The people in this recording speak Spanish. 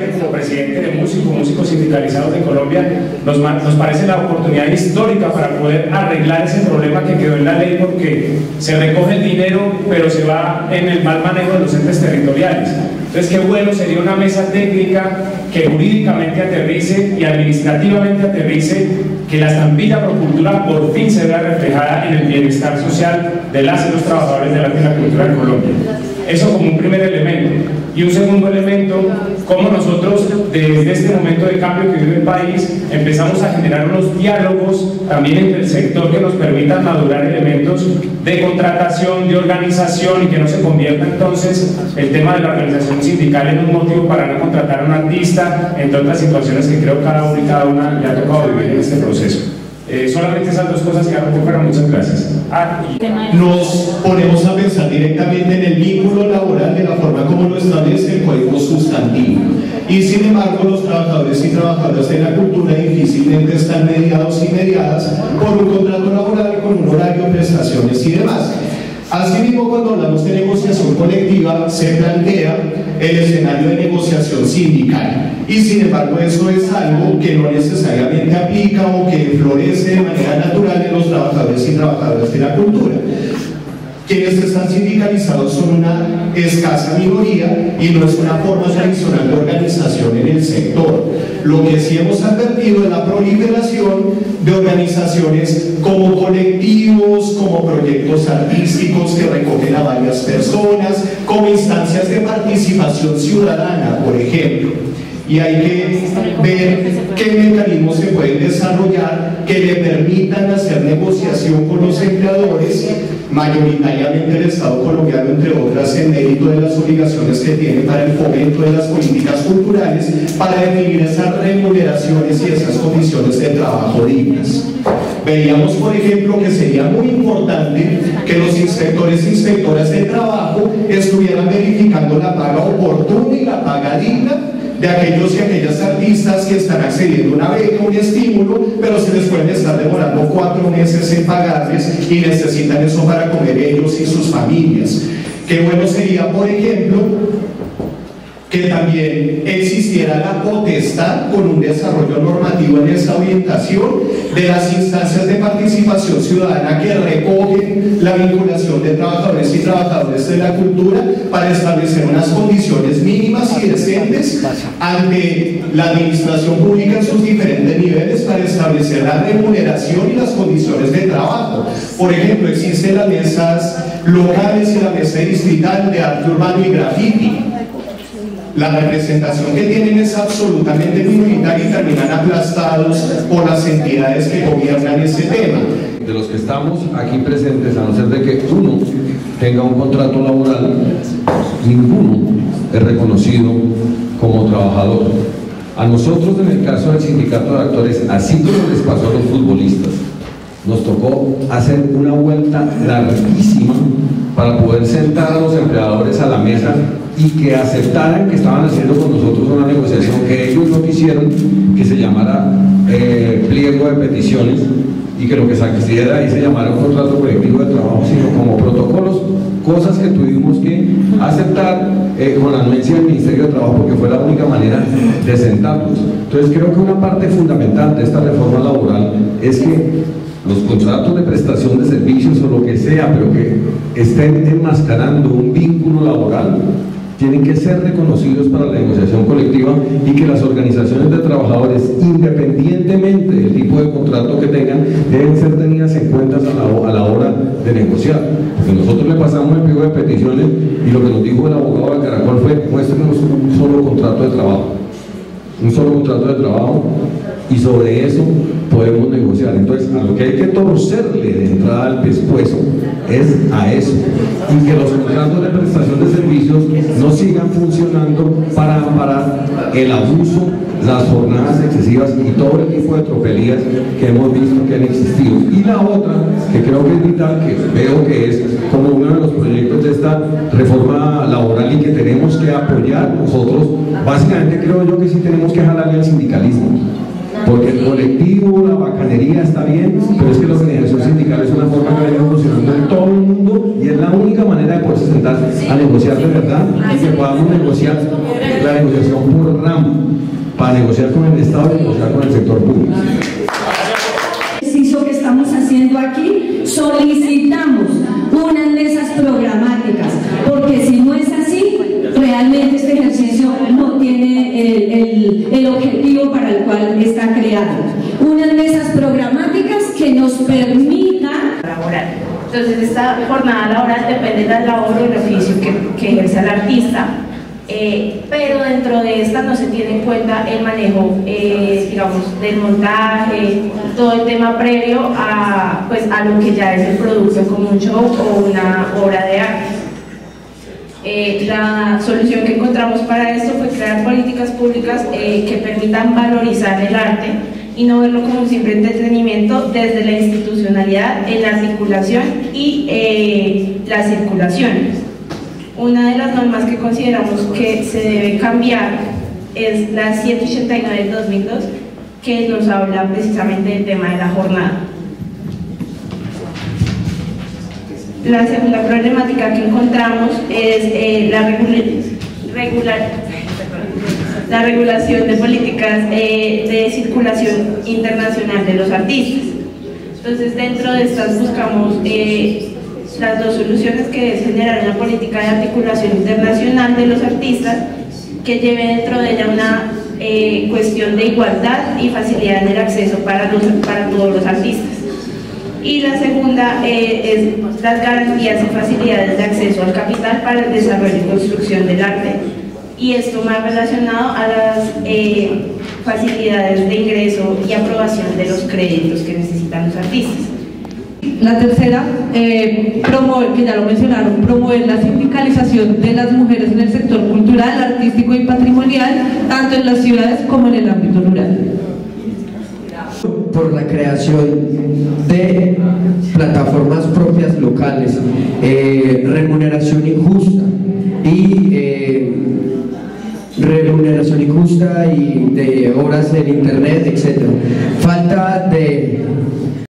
sinceramente, como presidente de músicos sindicalizados de Colombia, nos parece la oportunidad histórica para poder arreglar ese problema que quedó en la ley, porque se recoge el dinero pero se va en el mal manejo de los entes territoriales. Entonces, qué bueno sería una mesa técnica que jurídicamente aterrice y administrativamente aterrice, que la estampilla Procultura por fin se vea reflejada en el bienestar social de las y los trabajadores del arte y la cultura en Colombia. Eso como un primer elemento. Y un segundo elemento, cómo nosotros desde este momento de cambio que vive el país empezamos a generar unos diálogos también entre el sector que nos permitan madurar elementos de contratación, de organización, y que no se convierta entonces el tema de la organización sindical en un motivo para no contratar a un artista, entre otras situaciones que creo cada uno y cada una le ha tocado vivir en este proceso. Solamente esas dos cosas que hago, pero muchas gracias. Nos ponemos a pensar directamente en el vínculo laboral de la forma como lo establece el Código Sustantivo. Y sin embargo, los trabajadores y trabajadoras de la cultura difícilmente están mediados y mediadas por un contrato laboral con un horario, prestaciones y demás. Asimismo, cuando hablamos de negociación colectiva, se plantea el escenario de negociación sindical. Y sin embargo, eso es algo que no necesariamente aplica o que florece de manera natural en los trabajadores y trabajadoras de la cultura. Quienes están sindicalizados son una escasa minoría y no es una forma tradicional de organización en el sector. Lo que sí hemos advertido es la proliferación de organizaciones como colectivos, como proyectos artísticos que recogen a varias personas, como instancias de participación ciudadana, por ejemplo. Y hay que ver qué mecanismos se pueden desarrollar que le permitan hacer negociación con los empleadores, mayoritariamente el Estado colombiano, entre otras, en mérito de las obligaciones que tiene para el fomento de las políticas culturales, para definir esas remuneraciones y esas condiciones de trabajo dignas. Veíamos, por ejemplo, que sería muy importante que los inspectores e inspectoras de trabajo estuvieran verificando la paga oportuna y la paga digna de aquellos y aquellas artistas que están accediendo a una beca, un estímulo, pero se les pueden estar demorando 4 meses en pagarles y necesitan eso para comer ellos y sus familias. Qué bueno sería, por ejemplo, que también existiera la potestad con un desarrollo normativo en esa orientación de las instancias de participación ciudadana que recogen la vinculación de trabajadores y trabajadoras de la cultura para establecer unas condiciones mínimas y decentes ante la administración pública en sus diferentes niveles para establecer la remuneración y las condiciones de trabajo. Por ejemplo, existen las mesas locales y la mesa distrital de arte urbano y graffiti. La representación que tienen es absolutamente minoritaria y terminan aplastados por las entidades que gobiernan ese tema. De los que estamos aquí presentes, a no ser de que uno tenga un contrato laboral, ninguno es reconocido como trabajador. A nosotros, en el caso del sindicato de actores, así como les pasó a los futbolistas, nos tocó hacer una vuelta larguísima para poder sentar a los empleadores a la mesa y que aceptaran que estaban haciendo con nosotros una negociación que ellos no quisieron que se llamara pliego de peticiones, y que lo que se quisiera ahí se llamara un contrato colectivo de trabajo, sino como protocolos, cosas que tuvimos que aceptar con la anuencia del Ministerio de Trabajo, porque fue la única manera de sentarnos. Entonces creo que una parte fundamental de esta reforma laboral es que los contratos de prestación de servicios o lo que sea, pero que estén enmascarando un vínculo laboral, tienen que ser reconocidos para la negociación colectiva, y que las organizaciones de trabajadores, independientemente del tipo de contrato que tengan, deben ser tenidas en cuenta a la hora de negociar. Porque nosotros le pasamos el pliego de peticiones y lo que nos dijo el abogado de Caracol fue: muéstrenos un solo contrato de trabajo. Un solo contrato de trabajo, y sobre eso podemos negociar. Entonces, a lo que hay que torcerle de entrada al pescuezo es a eso, y que los contratos de prestación de servicios no sigan funcionando para amparar el abuso, las jornadas excesivas y todo el tipo de tropelías que hemos visto que han existido. Y la otra, que creo que es vital, que veo que es como uno de los proyectos de esta reforma laboral y que tenemos que apoyar nosotros, básicamente creo yo que sí tenemos que jalarle al sindicalismo. porque el colectivo, la bacanería está bien, pero es que la organización sindical es una forma que viene funcionando en todo el mundo y es la única manera de poderse sentar a negociar de verdad y que podamos negociar la negociación por ramo, para negociar con el Estado y negociar con el sector público. El ejercicio que estamos haciendo aquí, solicitamos una mesas programáticas, porque si no es así, realmente este ejercicio no tiene el objetivo para el cual está creado. Unas mesas programáticas que nos permitan laboral. Entonces esta jornada laboral depende de la labor o el oficio que ejerce el artista, pero dentro de esta no se tiene en cuenta el manejo, digamos, del montaje, todo el tema previo a lo que ya es el producto como un show o una obra de arte. La solución que encontramos para esto fue crear políticas públicas que permitan valorizar el arte y no verlo como un simple entretenimiento desde la institucionalidad, en la articulación y la circulación. Una de las normas que consideramos que se debe cambiar es la 189 del 2002, que nos habla precisamente del tema de la jornada. La segunda problemática que encontramos es la regulación de políticas de circulación internacional de los artistas. Entonces, dentro de estas buscamos las dos soluciones, que es generar una política de articulación internacional de los artistas que lleve dentro de ella una cuestión de igualdad y facilidad en el acceso para todos los artistas. Y la segunda es las garantías y facilidades de acceso al capital para el desarrollo y construcción del arte, y esto más relacionado a las facilidades de ingreso y aprobación de los créditos que necesitan los artistas. La tercera, promover, que ya lo mencionaron, promover la sindicalización de las mujeres en el sector cultural, artístico y patrimonial, tanto en las ciudades como en el ámbito rural. Por la creación de plataformas propias locales, remuneración injusta y de horas en internet, etc. Falta de